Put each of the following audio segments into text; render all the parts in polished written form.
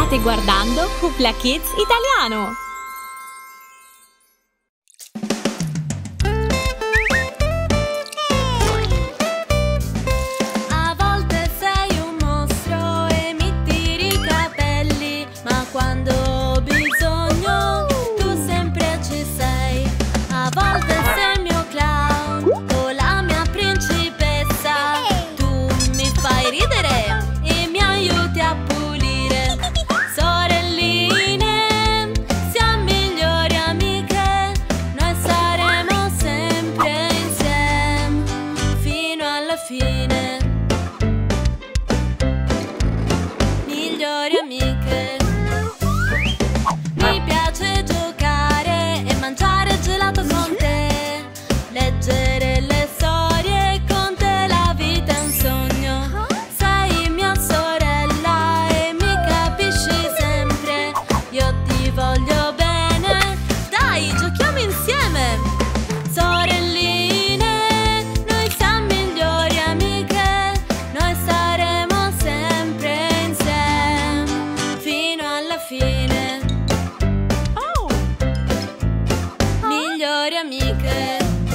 State guardando Hoopla Kids Italiano! A volte sei un mostro e mi tiri i capelli, ma quando ho bisogno tu sempre ci sei. A volte sei il mio clown o la mia principessa, tu mi fai ridere e mi aiuti a pulire. Sorelline, siamo migliori amiche, noi saremo sempre insieme fino alla fine. Migliori amiche. Mi piace giocare e mangiare gelato con te, leggere le storie con te, la vita è un sogno. Sei mia sorella e mi capisci sempre, io ti voglio bene, dai giochiamo insieme. Sorelline, noi siamo migliori amiche, noi saremo sempre insieme fino alla fine. Migliori amiche.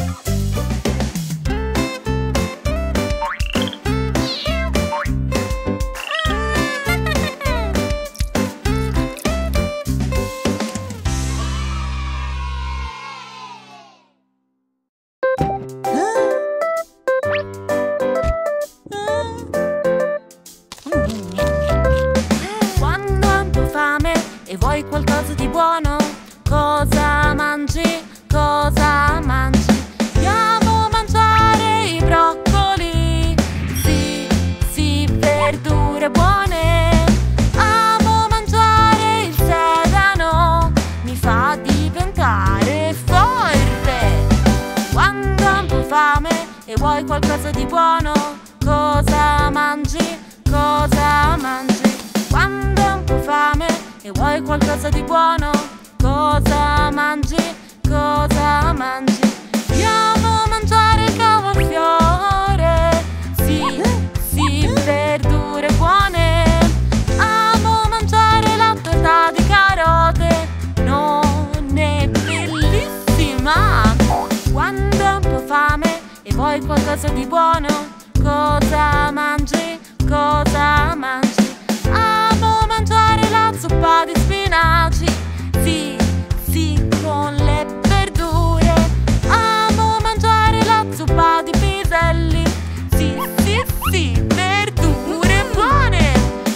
Quando hai un po' fame e vuoi qualcosa di buono, cosa mangi? Cosa mangi? Andiamo a mangiare i broccoli, sì, sì, verdure buone. Amo mangiare il sedano, mi fa diventare forte. Quando hai un po' fame e vuoi qualcosa di buono, cosa mangi? Cosa mangi? Quando hai un po' fame e vuoi qualcosa di buono, cosa mangi? Cosa mangi? Andiamo a mangiare il cavolfiore, sì, sì, verdure buone. Amo mangiare la torta di carote, non è bellissima? Quando hai un po' fame e vuoi qualcosa di buono, cosa mangi? Cosa mangi? Amo mangiare la zuppa di spinaci, sì, sì, con le verdure. Amo mangiare la zuppa di piselli, sì, sì, sì, verdure buone.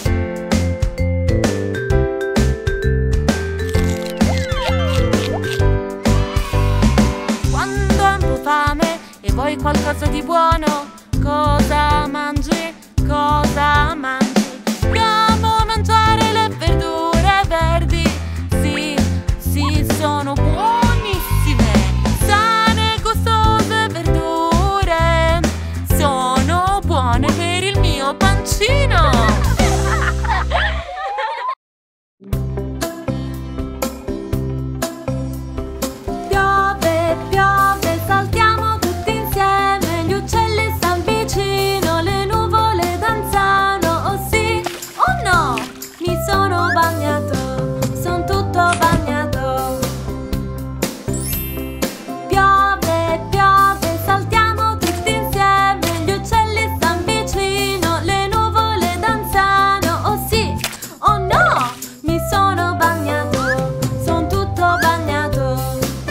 Quando hai un po' fame e vuoi qualcosa di buono, cosa mangi? Cosa mangi? Andiamo a mangiare le verdure verdi, sì, sì, sono buonissime. Sane e gustose verdure, sono buone per il mio pancino. Piove, piove, saltiamo tutti insieme, gli uccelli stan vicino, le nuvole danzano, oh sì, oh no, mi sono bagnato, son tutto bagnato. Piove, piove, saltiamo tutti insieme, gli uccelli stan vicino, le nuvole danzano, oh sì, oh no, mi sono bagnato, son tutto bagnato.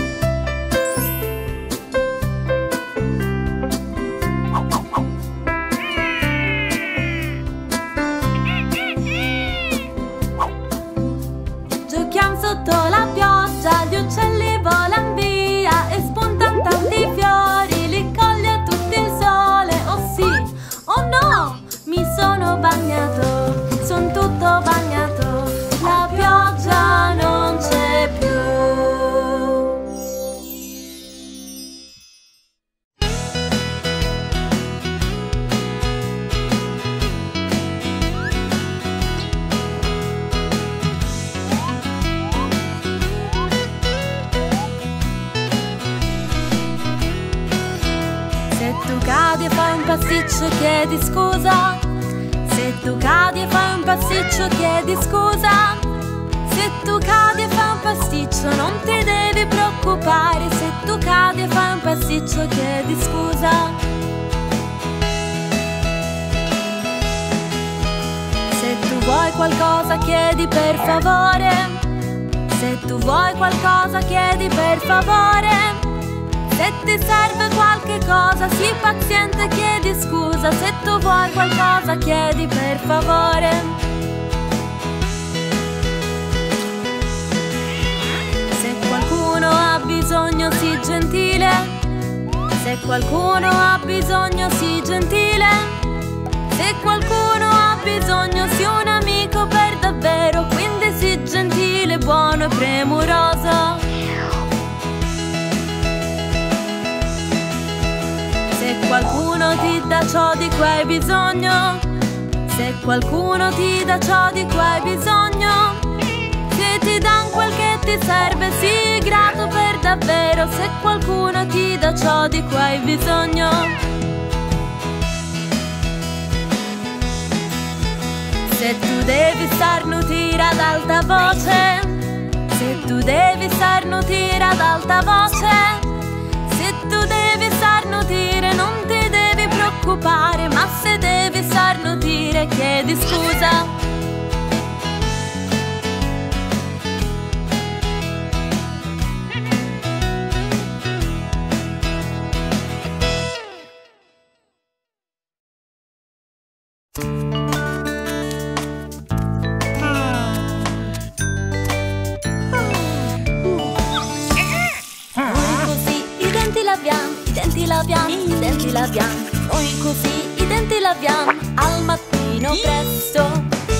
Giochiamo sotto la pioggia, gli uccelli volano via e spuntano tanti fiori, li coglie tutto il sole, oh sì, oh no, mi sono bagnato, son tutto bagnato, la pioggia non c'è più. Se tu cadi e fai un pasticcio chiedi scusa, se Se tu cadi e fai un pasticcio chiedi scusa. Se tu cadi e fai un pasticcio non ti devi preoccupare. Se tu cadi e fai un pasticcio chiedi scusa. Se tu vuoi qualcosa chiedi per favore. Se tu vuoi qualcosa chiedi per favore. Se ti serve qualche cosa sii paziente, chiedi scusa. Se tu vuoi qualcosa chiedi per favore. Se qualcuno ha bisogno sii gentile. Se qualcuno ha bisogno sii gentile. Se qualcuno ha bisogno sii un amico per davvero. Quindi sii gentile, buono e premuroso. Se qualcuno ti dà ciò di cui hai bisogno. Se qualcuno ti dà ciò di cui hai bisogno. Se ti dà quel che ti serve sii grato per davvero. Se qualcuno ti dà ciò di cui hai bisogno. Se tu devi starnutire ad alta voce. Se tu devi starnutire ad alta voce. Se tu devi starnutire non ti devi preoccupare. Ma se devi starnutire chiedi scusa. I denti laviamo, noi così i denti laviamo al mattino presto.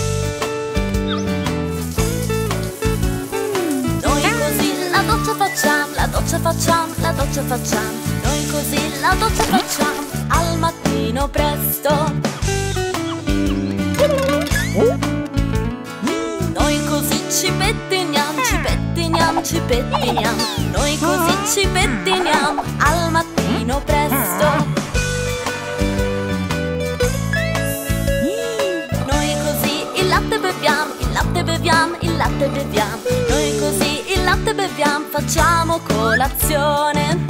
Noi così la doccia facciamo, la doccia facciamo, la doccia facciamo. Noi così la doccia facciamo al mattino presto. Noi così ci pettiniamo, ci pettiniamo, ci pettiniamo. Noi così ci pettiniamo al mattino presto. Noi così il latte beviamo, il latte beviamo, il latte beviamo. Noi così il latte beviamo, facciamo colazione.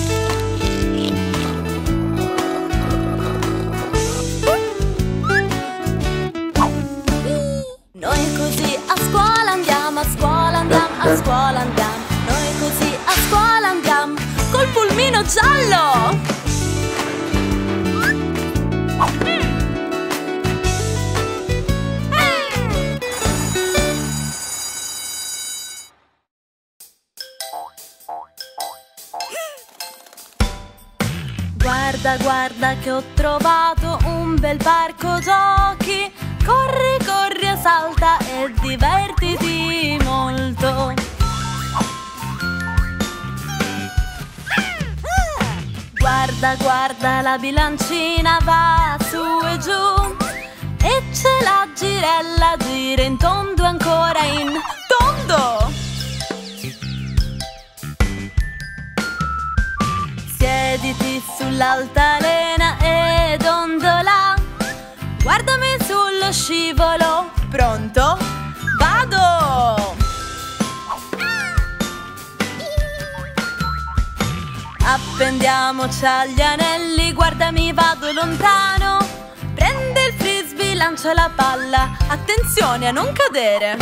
Noi così a scuola andiamo, a scuola andiamo, a scuola andiamo. Noi così a scuola andiamo col pulmino giallo. Guarda, guarda che ho trovato un bel parco giochi. Corri, corri e salta e divertiti molto. Guarda, guarda la bilancina va su e giù. E c'è la girella, gira in tondo e ancora in tondo. Siediti sull'altalena ed ondola. Guardami sullo scivolo, pronto? Vado! Appendiamoci agli anelli, guardami, vado lontano. Prende il frisbee, lancia la palla, attenzione a non cadere.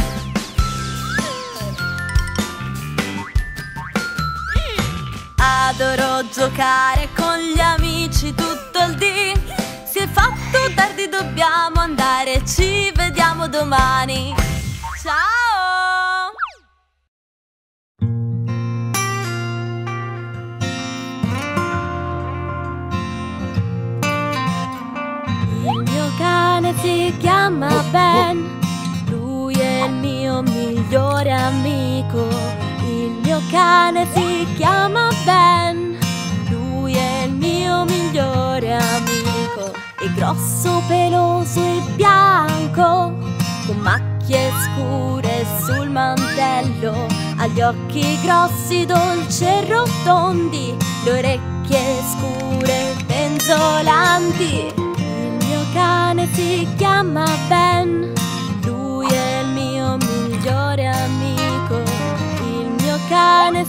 Adoro giocare con gli amici tutto il dì. Si è fatto tardi, dobbiamo andare, ci vediamo domani. Ciao! Il mio cane si chiama Ben, lui è il mio migliore amico. Il mio cane si chiama Ben, lui è il mio migliore amico. È grosso, peloso e bianco, con macchie scure sul mantello. Ha gli occhi grossi, dolci e rotondi, le orecchie scure penzolanti. Il mio cane si chiama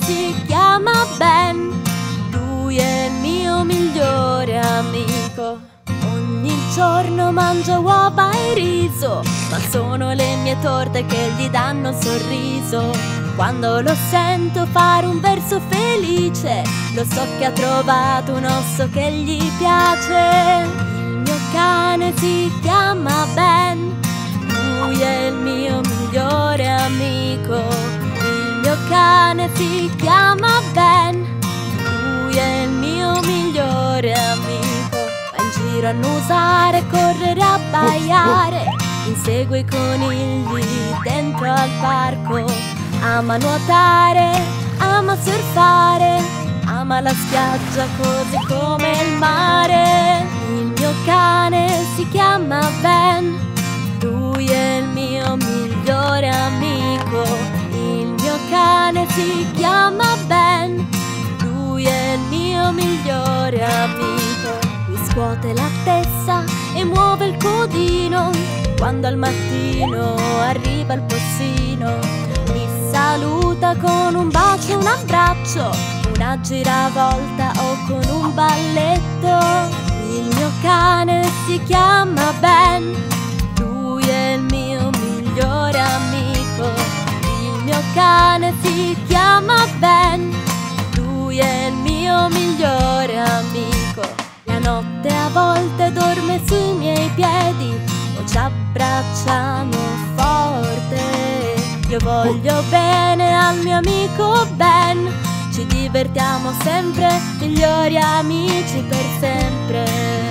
si chiama Ben. Lui è il mio migliore amico. Ogni giorno mangia uova e riso, ma sono le mie torte che gli danno sorriso. Quando lo sento fare un verso felice, lo so che ha trovato un osso che gli piace. Il mio cane si chiama Ben. Lui è il mio migliore amico. Il mio cane si chiama Ben. Lui è il mio migliore amico. Va in giro a annusare, correre, abbaiare, insegue i conigli dentro al parco. Ama nuotare, ama surfare, ama la spiaggia così come il mare. Il mio cane si chiama Ben. Lui è il mio migliore amico. Il mio cane si chiama Ben. Lui è il mio migliore amico. Mi scuote la testa e muove il codino quando al mattino arriva il postino. Mi saluta con un bacio e un abbraccio, una giravolta o con un balletto. Il mio cane si chiama Ben. Lui è il mio migliore amico. Il mio cane si chiama Ben. Lui è il mio migliore amico. La notte a volte dorme sui miei piedi o ci abbracciamo forte. Io voglio bene al mio amico Ben. Ci divertiamo sempre, migliori amici per sempre.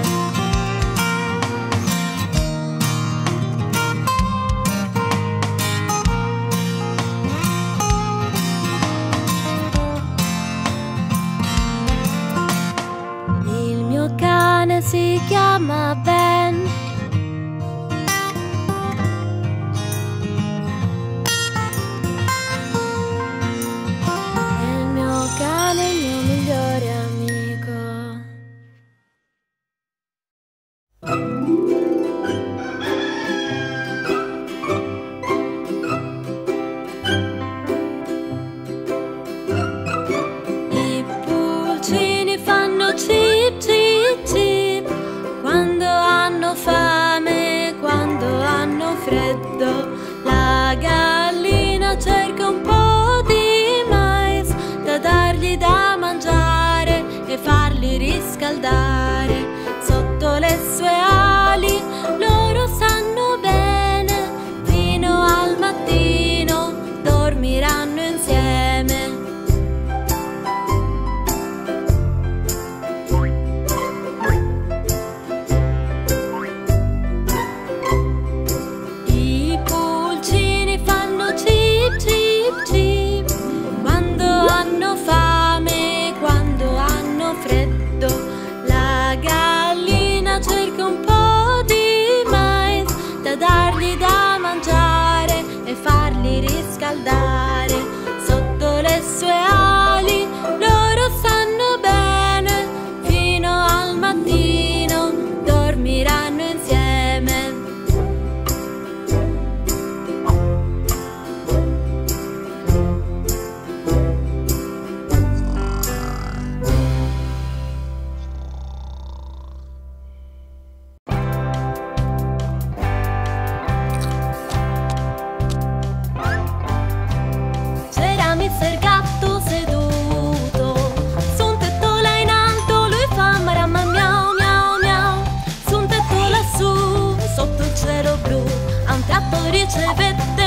Il mio cane si chiama Ben. Il mio cane è il mio migliore amico. I pulcini fanno cip cip cip quando hanno fame, quando hanno freddo. La gallina cerca un po' di mais da dargli da mangiare e farli riscaldare. Sotto le sue ali loro stanno bene, fino al mattino dormiranno insieme. I pulcini fanno cip cip cip quando hanno fame, quando hanno freddo. La gallina cerca un po' di mais da dargli da mangiare e farli riscaldare. Sotto le sue ali loro stanno bene, fino al mattino dormiranno insieme. C'era Mister Gatto seduto su un tetto là in alto, lui fa maramma miau miau miau. Su un tetto lassù, sotto il cielo blu, a un tratto ricevette